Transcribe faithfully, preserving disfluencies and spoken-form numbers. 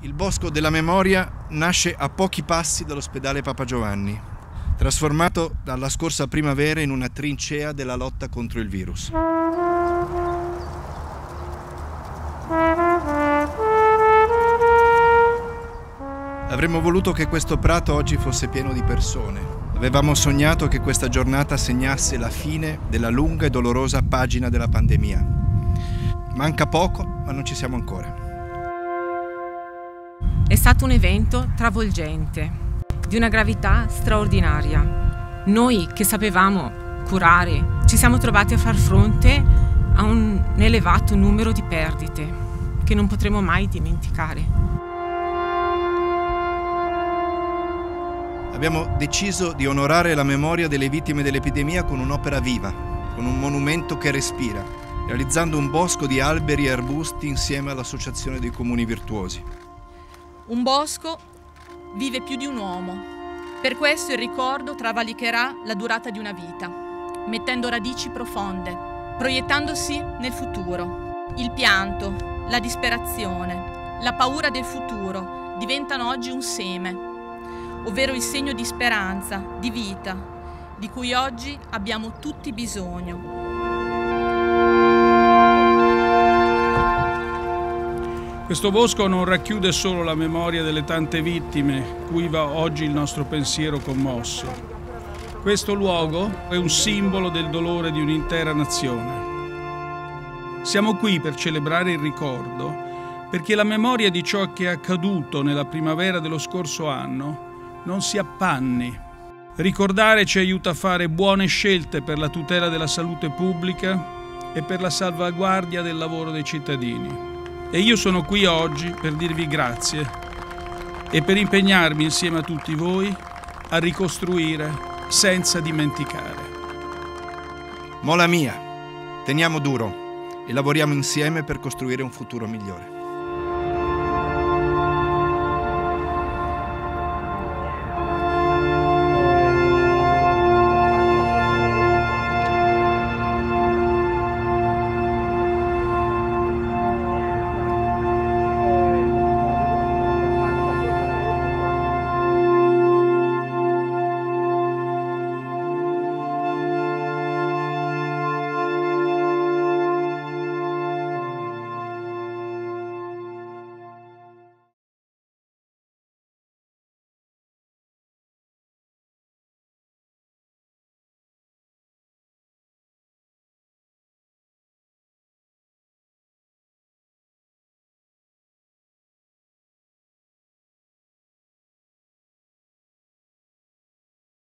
Il Bosco della Memoria nasce a pochi passi dall'ospedale Papa Giovanni, trasformato dalla scorsa primavera in una trincea della lotta contro il virus. Avremmo voluto che questo prato oggi fosse pieno di persone. Avevamo sognato che questa giornata segnasse la fine della lunga e dolorosa pagina della pandemia. Manca poco, ma non ci siamo ancora. È stato un evento travolgente, di una gravità straordinaria. Noi che sapevamo curare, ci siamo trovati a far fronte a un elevato numero di perdite che non potremo mai dimenticare. Abbiamo deciso di onorare la memoria delle vittime dell'epidemia con un'opera viva, con un monumento che respira, realizzando un bosco di alberi e arbusti insieme all'Associazione dei Comuni Virtuosi. Un bosco vive più di un uomo. Per questo il ricordo travalicherà la durata di una vita, mettendo radici profonde, proiettandosi nel futuro. Il pianto, la disperazione, la paura del futuro diventano oggi un seme, ovvero il segno di speranza, di vita, di cui oggi abbiamo tutti bisogno. Questo bosco non racchiude solo la memoria delle tante vittime cui va oggi il nostro pensiero commosso. Questo luogo è un simbolo del dolore di un'intera nazione. Siamo qui per celebrare il ricordo, perché la memoria di ciò che è accaduto nella primavera dello scorso anno non si appanni. Ricordare ci aiuta a fare buone scelte per la tutela della salute pubblica e per la salvaguardia del lavoro dei cittadini. E io sono qui oggi per dirvi grazie e per impegnarmi insieme a tutti voi a ricostruire senza dimenticare. Mola mia, teniamo duro e lavoriamo insieme per costruire un futuro migliore.